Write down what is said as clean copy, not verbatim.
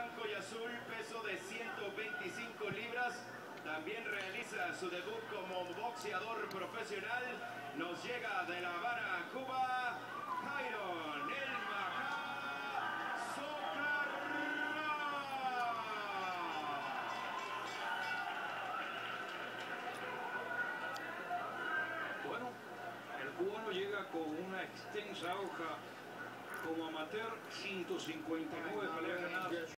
blanco y azul, peso de 125 libras. También realiza su debut como boxeador profesional. Nos llega de La Habana, Cuba, Hairon Socarras. Bueno, el cubano llega con una extensa hoja como amateur, 159 peleas ganadas.